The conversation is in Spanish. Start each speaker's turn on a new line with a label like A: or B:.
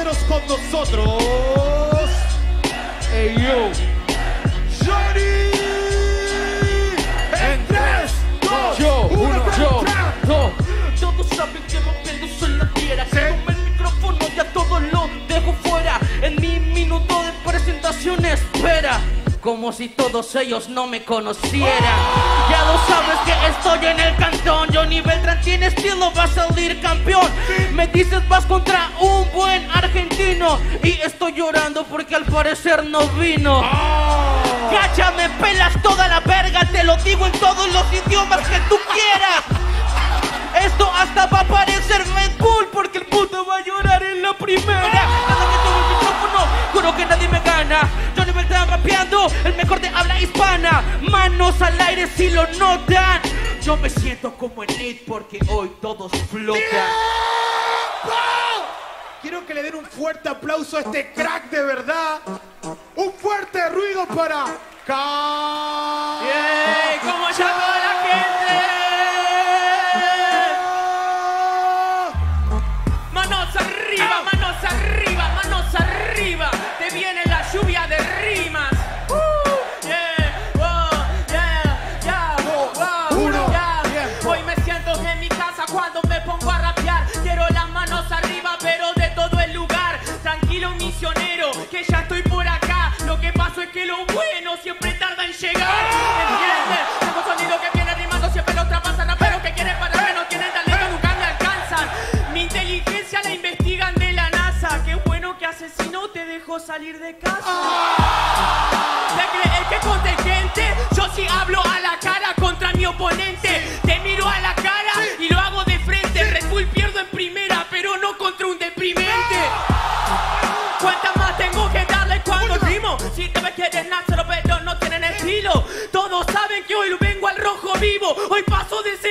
A: compañeros con nosotros. Hey yo, Johnny. En 3, 2,
B: Yo,
A: 1,
B: yo, no.
C: Todos saben que no vengo soy la tierra. Si tomo el micrófono ya todo lo dejo fuera. En mi minuto de presentación espera. Como si todos ellos no me conocieran. Ya lo sabes que estoy en el cantón. Johnny Beltrán tiene estilo, va a salir campeón. Me dices vas contra un buen argentino y estoy llorando porque al parecer no vino. Gacha, me pelas toda la verga. Te lo digo en todos los idiomas que tú quieras. Esto hasta va a parecer Red Bull porque el puto va a llorar en la primera. Cada que tomo el micrófono, juro que nadie me gana. Johnny Beltrán rapeando, el mejor de habla hispana. Manos al aire si lo notan. Yo me siento como elite porque hoy todos flotan.
A: Quiero que le den un fuerte aplauso a este crack de verdad. Un fuerte ruido para
C: ¡Yey! ¿Cómo llama la gente? Manos arriba, manos arriba, manos arriba. Te viene la lluvia de rimas. Hoy me siento en mi casa cuando me pongo a rapear. Quiero las manos arriba, pero de todo el lugar. Tranquilo, misionero, que ya estoy por acá. Lo que pasó es que lo bueno siempre tarda en llegar. ¿Entiendes? Tengo sonido que viene rimando, siempre lo traspasan. Raperos que quieren pararme, no tienen talento, nunca me alcanzan. Mi inteligencia la investigan de la NASA. Qué bueno que asesino te dejó salir de casa. ¿Te crees que contingente? Yo sí hablo a la cara contra mi oponente. Te miro a la cara y lo hago de frente. Red Bull pierdo en primera, pero no contra un deprimente. ¿Cuántas más tengo que darle cuando rimo? Si te ves quieren hacerlo, pero no tienen estilo. Todos saben que hoy vengo al rojo vivo. Hoy paso de